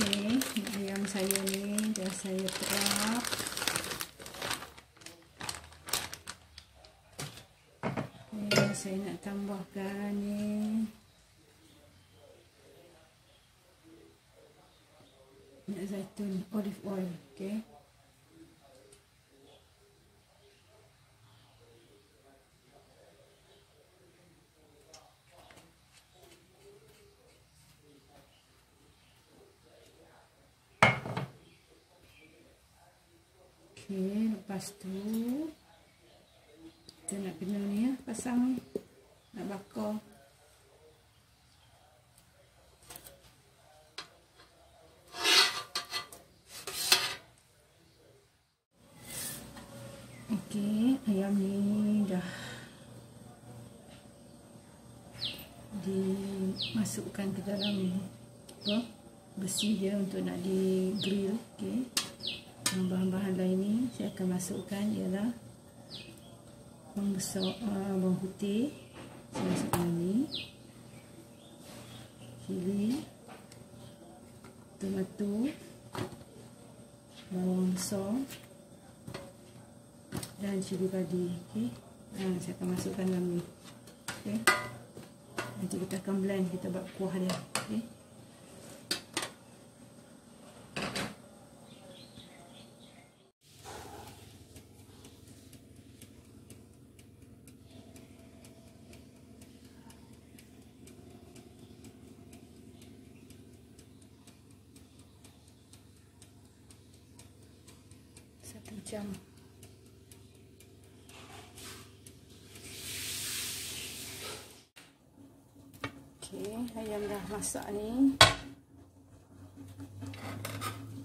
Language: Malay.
Okey, ayam saya ni dah saya terap. Okay, saya nak tambahkan ni minyak zaitun, olive oil. Okey. Okey, lepas tu kita nak kena ni ya, pasang nak bakar. Okey, ayam ni dah dimasukkan ke dalam besi dia untuk nak di grill. Okey. Bahan-bahan lain ni saya akan masukkan ialah bawang putih, saya masukkan ni, cili, tomato, bawang besar dan cili padi. Okey. Saya akan masukkan dalam ni. Okey. Nanti kita akan blend, kita buat kuah dia. Okey. Jam. Okey, ayam dah masak ni.